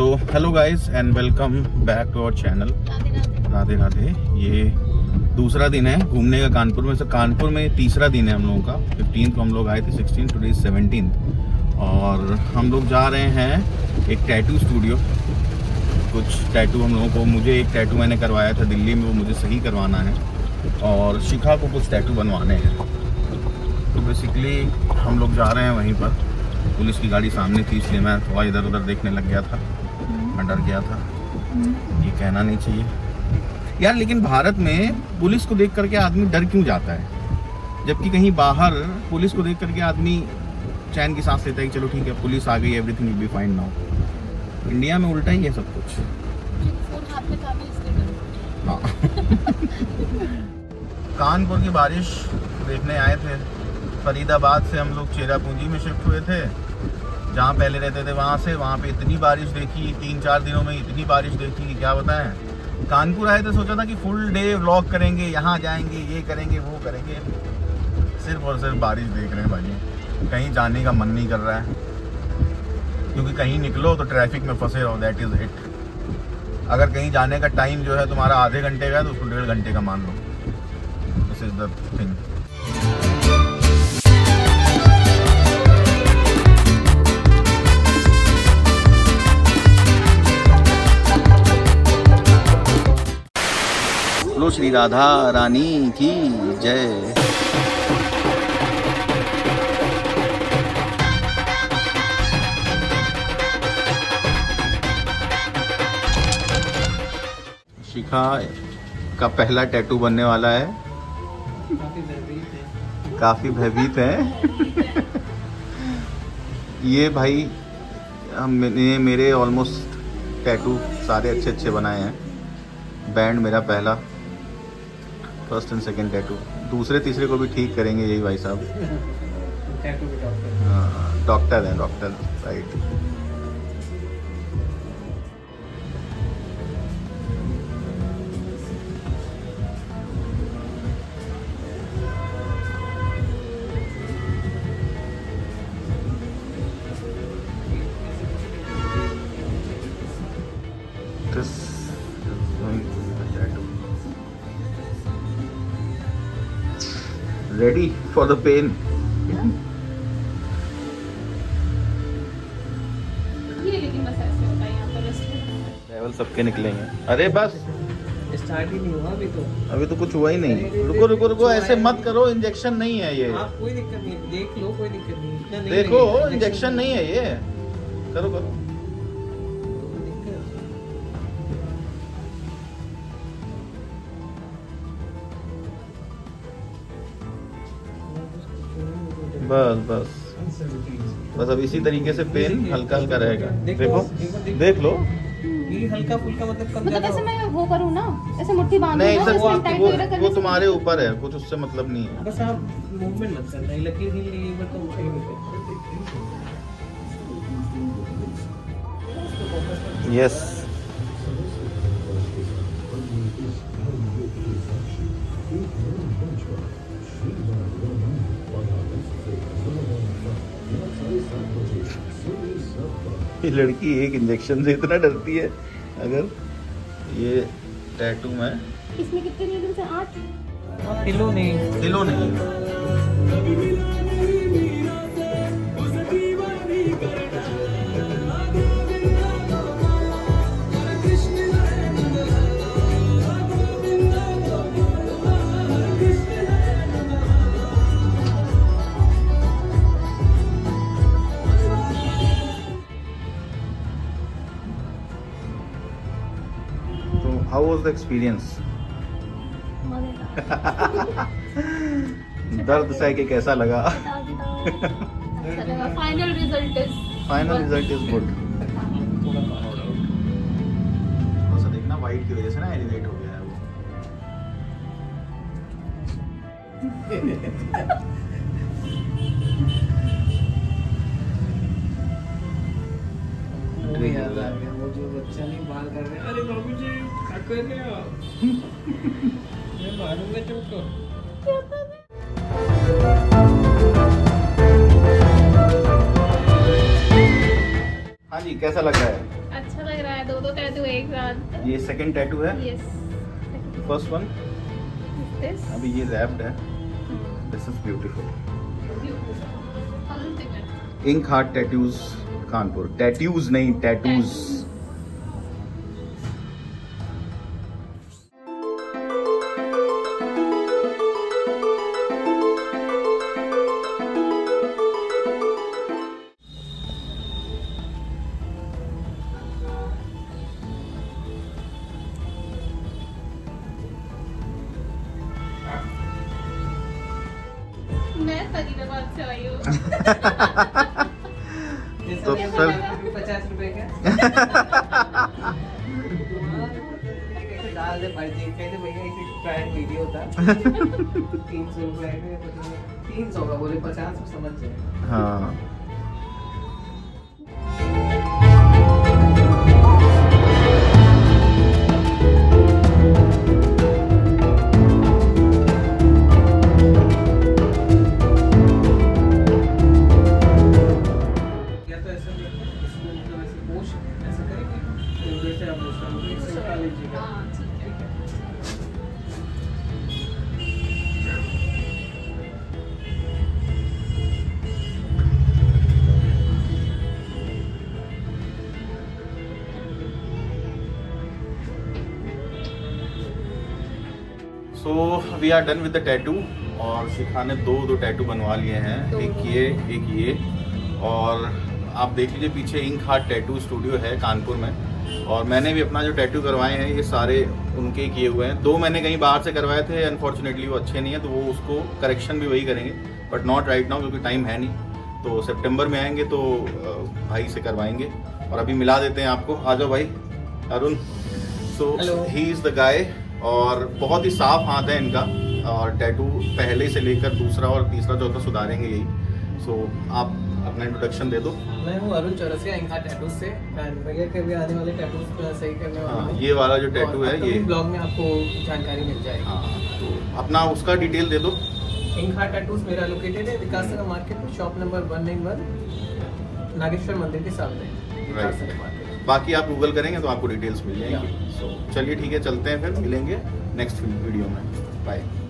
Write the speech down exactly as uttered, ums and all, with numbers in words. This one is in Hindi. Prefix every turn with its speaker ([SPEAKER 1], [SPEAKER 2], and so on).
[SPEAKER 1] So hello guys and welcome back to our channel. Radhe Radhe. ये दूसरा दिन है घूमने का कानपुर में। से कानपुर में तीसरा दिन है हम लोगों का। फिफ्टीन को हम लोग आए थे, सिक्सटीन टुडे सेवनटीन, और हम लोग जा रहे हैं एक टैटू स्टूडियो। कुछ टैटू हम लोगों को, मुझे एक टैटू मैंने करवाया था दिल्ली में, वो मुझे सही करवाना है, और शिखा को कुछ टैटू बनवाने हैं। तो बेसिकली हम लोग जा रहे हैं वहीं पर। पुलिस की गाड़ी सामने थी, इसलिए मैं थोड़ा इधर उधर देखने लग गया था, मैं डर गया था। ये कहना नहीं चाहिए यार, लेकिन भारत में पुलिस को देख करके आदमी डर क्यों जाता है, जबकि कहीं बाहर पुलिस को देख करके आदमी चैन की सांस लेता है कि चलो ठीक है पुलिस आ गई, everything will be fine now. India में उल्टा ही है सब कुछ। हाँ। कानपुर की बारिश देखने आए थे। फरीदाबाद से हम लोग चेरापूंजी में शिफ्ट हुए थे, जहाँ पहले रहते थे वहाँ से। वहाँ पे इतनी बारिश देखी, तीन चार दिनों में इतनी बारिश देखी कि क्या बताएं। कानपुर आए थे, सोचा था कि फुल डे व्लॉग करेंगे, यहाँ जाएंगे, ये करेंगे, वो करेंगे। सिर्फ और सिर्फ बारिश देख रहे हैं भाई। कहीं जाने का मन नहीं कर रहा है, क्योंकि कहीं निकलो तो ट्रैफिक में फंसे रहो, दैट इज़ इट। अगर कहीं जाने का टाइम जो है तुम्हारा आधे घंटे का है, तो उसको डेढ़ घंटे का मान लो। This is the thing. बोलो श्री राधा रानी की जय। शिखा का पहला टैटू बनने वाला है। काफी भयभीत है। ये भाई हमने मेरे ऑलमोस्ट टैटू सारे अच्छे अच्छे बनाए हैं। बैंड मेरा पहला, फर्स्ट एंड सेकंड टैटू। दूसरे तीसरे को भी ठीक करेंगे यही भाई साहब। हाँ, डॉक्टर हैं, doctor right. Ready for the pain?
[SPEAKER 2] ये लेकिन बस ऐसे होता है यहाँ पर रेस्ट।
[SPEAKER 1] लेवल सबके निकलेंगे। अरे बस
[SPEAKER 3] स्टार्ट ही नहीं हुआ अभी तो।
[SPEAKER 1] अभी तो कुछ हुआ ही नहीं। रुको रुको रुको, ऐसे मत करो, इंजेक्शन नहीं है ये।
[SPEAKER 3] आप कोई दिक्कत नहीं, देख लो, कोई दिक्कत नहीं। इतना नहीं
[SPEAKER 1] देखो इंजेक्शन नहीं है ये। करो करो। बस बस बस अब इसी तरीके से पेन हल्का हल्का रहेगा। देखो देख लो।
[SPEAKER 3] ये हल्का फुल्का मतलब कम
[SPEAKER 2] मतलब
[SPEAKER 3] ज्यादा
[SPEAKER 2] जैसे मैं वो करूँ ना, ऐसे मुट्ठी बांध
[SPEAKER 1] नहीं
[SPEAKER 2] लूँ,
[SPEAKER 1] सर, वो,
[SPEAKER 2] इसमें टाइट
[SPEAKER 1] वो,
[SPEAKER 2] वगैरह करने
[SPEAKER 1] वो
[SPEAKER 2] से
[SPEAKER 1] तुम्हारे ऊपर है, कुछ उससे मतलब नहीं है।
[SPEAKER 3] बस आप मूवमेंट मत करना, लकीर हिल गई बस, तो सही नहीं।
[SPEAKER 1] यस ये लड़की एक इंजेक्शन से इतना डरती है। अगर ये टैटू में
[SPEAKER 2] इसमें कितने नीडल्स हैं? आठ।
[SPEAKER 3] आप हिलो नहीं,
[SPEAKER 1] हिलो नहीं। How was the experience? दर्द सह के कैसा लगा?
[SPEAKER 2] Final result is
[SPEAKER 1] final result is good. थोड़ा सा देखना, वाइट की वजह से ना एलिवेट हो गया है
[SPEAKER 3] वो याद आ गया, वो जो बच्चा नहीं बाल कर रहे, अरे बाबू जी क्या कर रहे हो? मैं मारूंगा तुमको।
[SPEAKER 1] हाँ जी कैसा लग रहा है?
[SPEAKER 2] अच्छा लग रहा है, दो दो टैटू एक साथ।
[SPEAKER 1] ये सेकंड टैटू है।
[SPEAKER 2] यस।
[SPEAKER 1] फर्स्ट वन
[SPEAKER 2] दिस
[SPEAKER 1] अभी ये रैप्ड है। This is beautiful. Ink heart tattoos Kanpur. Tattoos नहीं, टैटूज।
[SPEAKER 2] मैं फरीदाबाद से आई हूँ।
[SPEAKER 1] तो सर
[SPEAKER 3] पचास रुपए का डाल दे पर्ची, कहते भैया इसे प्राइम वीडियो था तीन सौ रुपए का, तीन सौ का बोले पचास में समझ जाए।
[SPEAKER 1] हाँ so we are done with the tattoo. और शिखा ने दो दो टैटू बनवा लिए हैं, एक ये एक ये। और आप देख लीजिए पीछे इंक हार्ट टैटू स्टूडियो है कानपुर में। और मैंने भी अपना जो टैटू करवाए हैं ये सारे उनके किए हुए हैं। दो मैंने कहीं बाहर से करवाए थे, अनफॉर्चुनेटली वो अच्छे नहीं है, तो वो उसको करेक्शन भी वही करेंगे, बट नॉट राइट नाउ क्योंकि टाइम है नहीं। तो सितंबर में आएंगे तो भाई से करवाएंगे। और अभी मिला देते हैं आपको, आ जाओ भाई Arun. So he is the guy. और बहुत ही साफ हाथ है इनका। और टैटू पहले से लेकर दूसरा और तीसरा चौथा सुधारेंगे यही। सो आप अपना इंट्रोडक्शन दे दो।
[SPEAKER 3] मैं हूँ Arun Chaurasia, ink heart tattoos से। भैया के भी आने वाले टैटूज को सही करने वाले हैं।
[SPEAKER 1] ये वाला जो टैटू है ये
[SPEAKER 3] ब्लॉग में आपको जानकारी मिल जाएगी।
[SPEAKER 1] हाँ, तो अपना उसका डिटेल दे दो।
[SPEAKER 3] इंक हार्ट टैटूज मेरा लोकेटेड है विकास नगर मार्केट में, shop number one nine one, Nageshwar Mandir के सामने विकास नगर मार्केट।
[SPEAKER 1] बाकी आप गूगल करेंगे तो आपको डिटेल्स मिल जाएंगी। सो चलिए ठीक है, चलते हैं फिर, मिलेंगे नेक्स्ट वीडियो में। बाय।